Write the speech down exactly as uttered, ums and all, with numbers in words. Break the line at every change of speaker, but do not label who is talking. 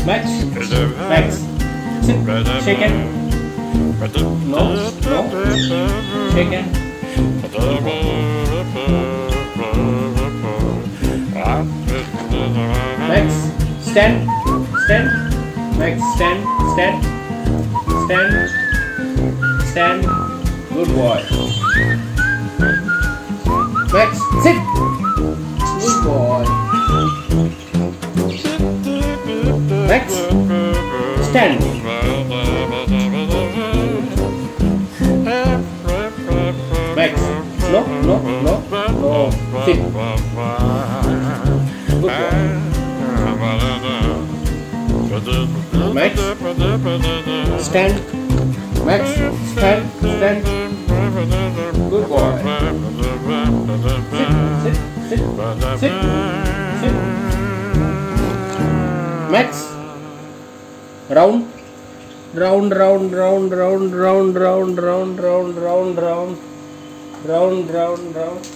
Max. Max. Sit. Shake hand. No. No. Shake hand. Max. Stand. Stand. Max. Stand. Stand. Stand. Stand. Good boy. Max. Sit. Good boy. Max. Stand. Max. No, no, no, no. Sit. Good boy. Max. Stand. Max. Stand. Stand. Good boy. Sit. Sit. Sit. Sit. Sit. Max. Round. Round, round, round, round, round, round, round, round, round, round, round, round, round.